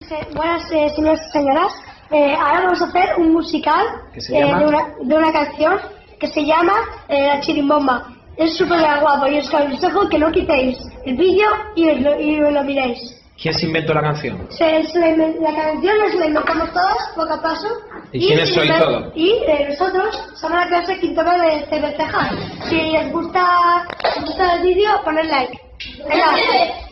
Buenas señores y señoras, ahora vamos a hacer un musical de una canción que se llama La Chirimbomba. Es súper guapo y os aconsejo que no quitéis el vídeo y lo miréis. ¿Quién se inventó la canción? La canción nos la inventamos todos, poco a paso. ¿Y quiénes sois todos? Y nosotros somos la clase quinto B de Cerveceja. Si os gusta el vídeo, poned like. Venga.